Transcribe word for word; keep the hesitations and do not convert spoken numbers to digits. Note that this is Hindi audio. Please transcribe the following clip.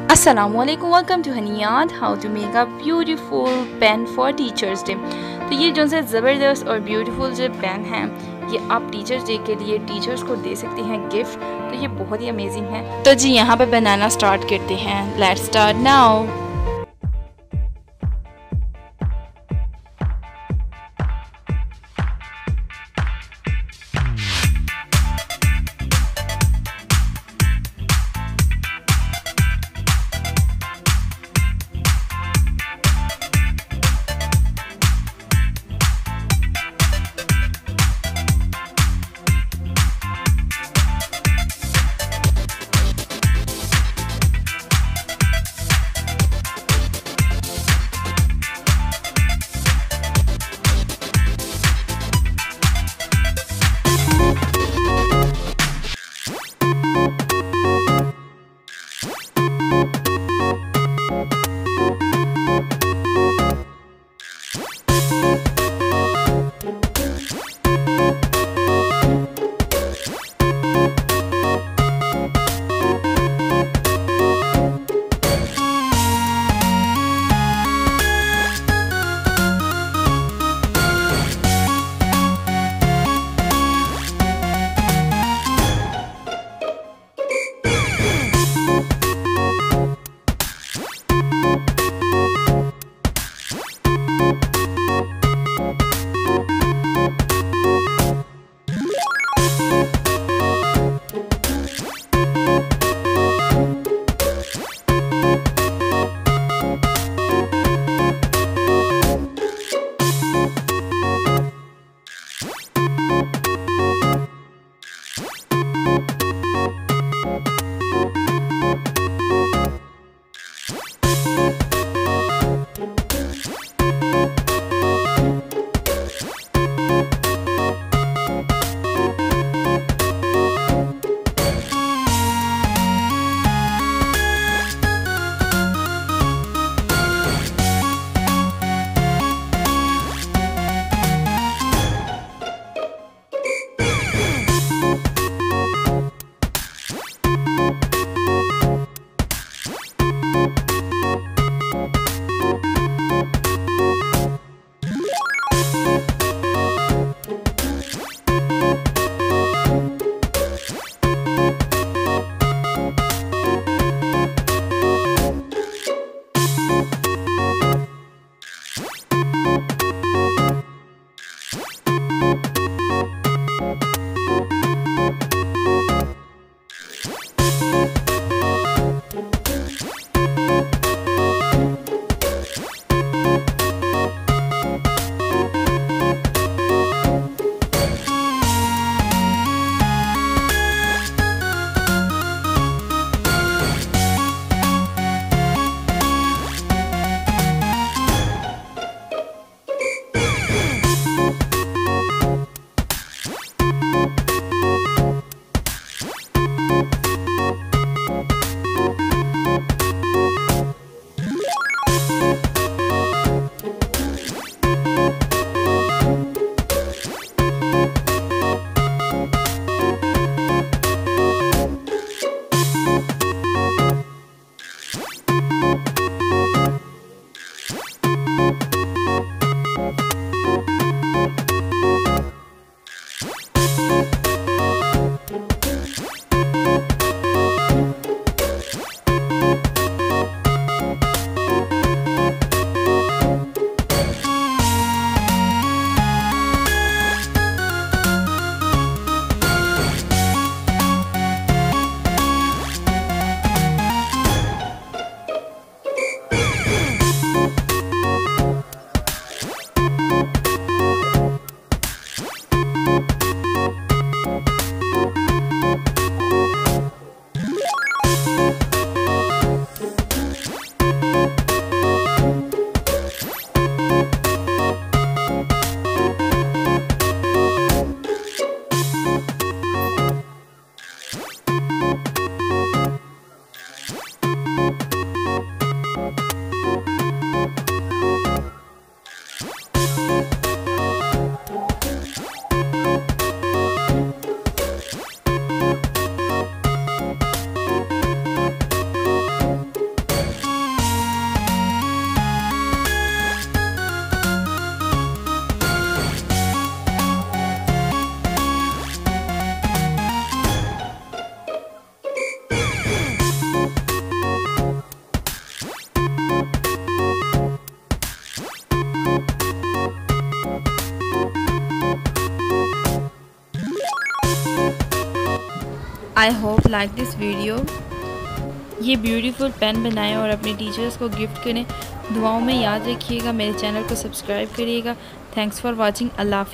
Assalamualaikum, welcome to Haniyat, how to make a beautiful pen for teachers day। तो ये जो से ज़बरदस्त और ब्यूटीफुल जो पेन है ये आप टीचर्स डे के लिए टीचर्स को दे सकती हैं गिफ्ट। तो ये बहुत ही अमेजिंग है। तो जी यहाँ पे बनाना स्टार्ट करते हैं। Let's start now. I hope like this video. ये ब्यूटीफुल पेन बनाएं और अपने टीचर्स को गिफ्ट करें। दुआओं में याद रखिएगा। मेरे चैनल को सब्सक्राइब करिएगा। Thanks for watching. अल्लाह हाफ़िज़।